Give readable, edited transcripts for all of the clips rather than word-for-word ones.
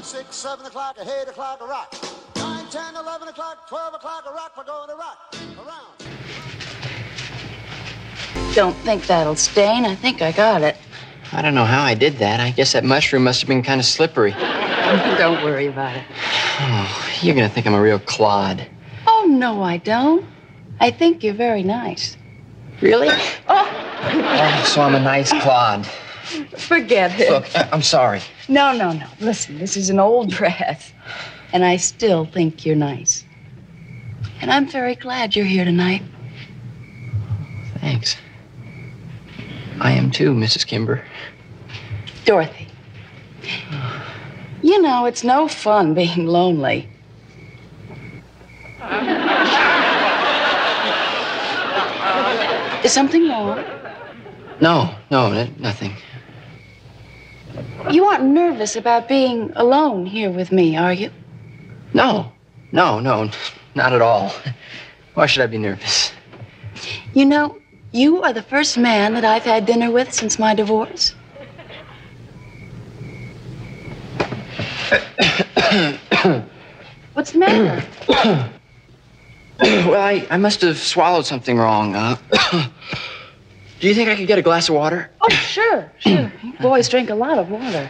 6, 7 o'clock, 8 o'clock, a rock. 9, 10, 11 o'clock, 12 o'clock, a rock. We're going to rock. Around. Don't think that'll stain. I think I got it. I don't know how I did that. I guess that mushroom must have been kind of slippery. Don't worry about it. Oh, you're gonna think I'm a real clod. Oh, no, I don't. I think you're very nice. Really? Oh! Oh, so I'm a nice clod. Forget it. Look, I'm sorry. No. Listen, this is an old dress. And I still think you're nice. And I'm very glad you're here tonight. Thanks. I am too, Mrs. Kimber. Dorothy. You know, it's no fun being lonely. Is something wrong? No, nothing. You aren't nervous about being alone here with me, are you? No, not at all. Why should I be nervous? You know, you are the first man that I've had dinner with since my divorce. What's the matter? Well, I must have swallowed something wrong. Do you think I could get a glass of water? Oh, sure. You boys drink a lot of water.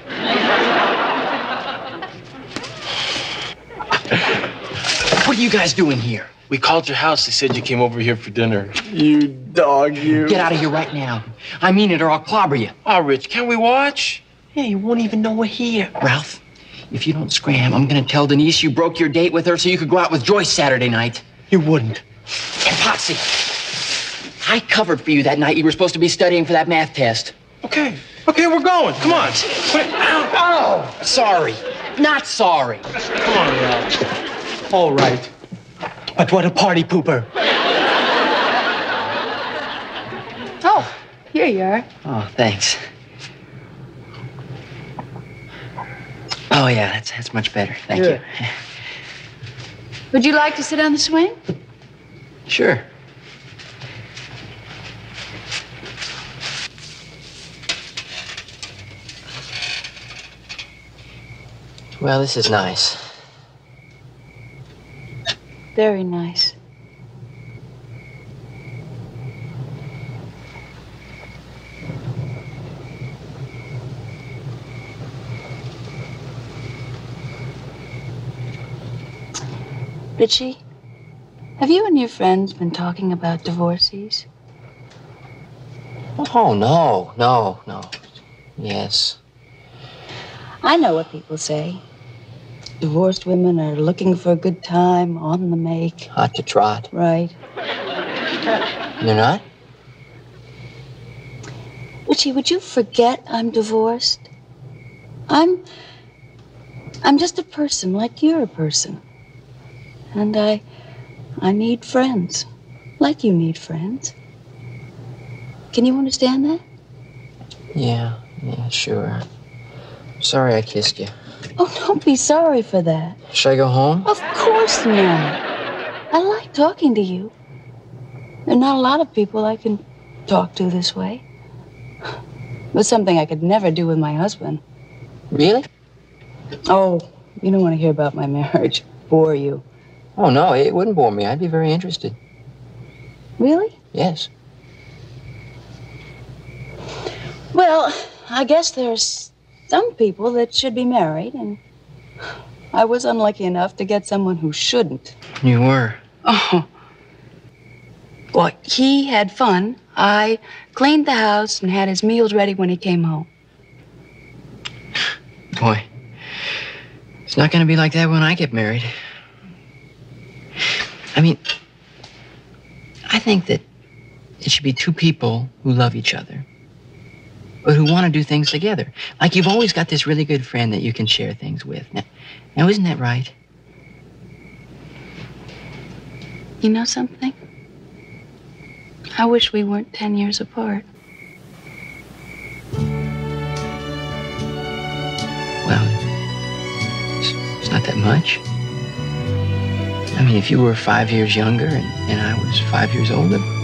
What are you guys doing here? We called your house. They said you came over here for dinner. You dog, you. Get out of here right now. I mean it, or I'll clobber you. Oh, Rich, can we watch? Yeah, you won't even know we're here. Ralph, if you don't scram, I'm gonna tell Denise you broke your date with her so you could go out with Joyce Saturday night. You wouldn't. And Potsy, I covered for you that night you were supposed to be studying for that math test. Okay, we're going. Come on. Oh, sorry. Not sorry. Come on, Ralph. All right. But what a party pooper. Oh, here you are. Oh, thanks. Oh, yeah, that's much better. Thank you. Would you like to sit on the swing? Sure. Well, this is nice. Very nice. Richie, have you and your friends been talking about divorcees? Oh, no. Yes. I know what people say. Divorced women are looking for a good time, on the make. Hot to trot. Right. You're not? Richie, would you forget I'm divorced? I'm just a person like you're a person. And I need friends, like you need friends. Can you understand that? Yeah, sure. Sorry I kissed you. Oh, don't be sorry for that. Should I go home? Of course not. I like talking to you. There are not a lot of people I can talk to this way. It was something I could never do with my husband. Really? Oh, you don't want to hear about my marriage. Bore you. Oh, no, it wouldn't bore me. I'd be very interested. Really? Yes. Well, I guess there's some people that should be married, and I was unlucky enough to get someone who shouldn't. You were? Oh. Well, he had fun. I cleaned the house and had his meals ready when he came home. Boy, it's not going to be like that when I get married. I mean, I think that it should be two people who love each other, but who want to do things together. Like you've always got this really good friend that you can share things with. Now isn't that right? You know something? I wish we weren't 10 years apart. Well, it's not that much. I mean, if you were 5 years younger and I was 5 years older,